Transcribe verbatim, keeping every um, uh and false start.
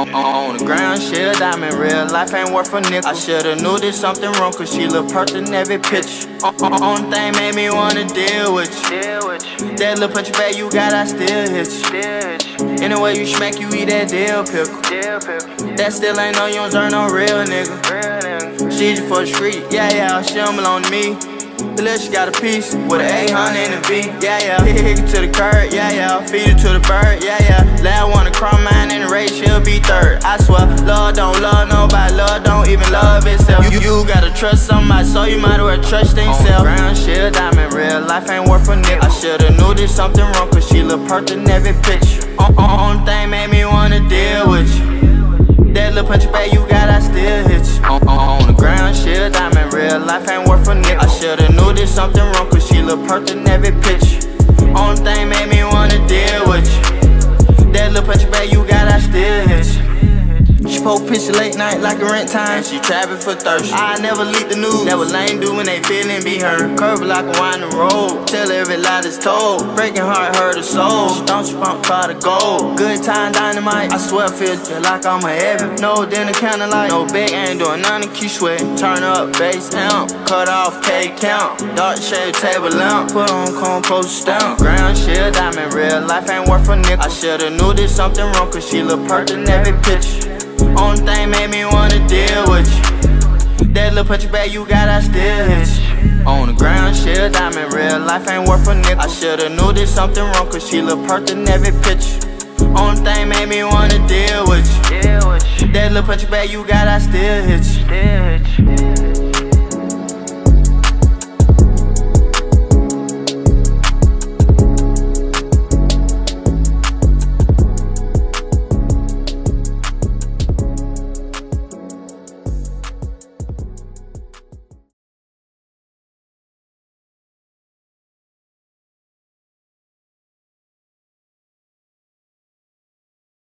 On, on the ground, she a diamond, real life ain't worth a nickel. I shoulda knew there's something wrong, cause she look perfect in every picture. On, on, on thing made me wanna deal with you. That little punch bag you got, I still hit you. Anyway you smack, you eat that dill pickle. That still ain't no, you don't turn no real nigga. She just for the street, yeah, yeah, she don't belong to me. The little she got a piece with an eight hundred in the V, yeah, yeah. Hit, hit it to the curb, yeah, yeah. Feed it to the bird, yeah, yeah. Lad wanna crumb mine in the race, she'll be third. I swear, love don't love nobody, love don't even love itself. You, you gotta trust somebody, so you might as well trust yourself. On the ground, she a diamond, real life ain't worth a nickel. I shoulda knew there's something wrong, cause she look perfect in every picture. On, on, on thing made me wanna deal with you. That little punch bag you got, I still hit you. On, on, on the ground, she a diamond, real life ain't worth a nickel. I shoulda knew there's something wrong, cause she look perfect in every picture. Only thing made me wanna deal with you. That little punch bag you got, I still hit you. She post picture late night like a rent time, she trapping for thirst. I never leak the news, that what lame do when they feelin' be hurt. Curve like a winding road, tell every lie that's told. Breaking heart hurt her soul, don't you pump pot of gold. Good time dynamite, I swear I feel just like I'm a heaven. No dinner candlelight, no big, ain't doing nothing, keep sweating. Turn up, bass amp, cut off K count. Dark shade table lamp, put on compost stamp. Ground she a diamond, real life ain't worth a nickel. I shoulda knew there's something wrong, cause she look perfect in every picture. Only thing made me wanna deal with you. That little punch bag you got, I still hit you. On the ground, she a diamond, real life ain't worth a nickel. I shoulda knew there's something wrong, cause she look perfect in every picture. Only thing made me wanna deal with you. That little punch bag you got, I still hit you.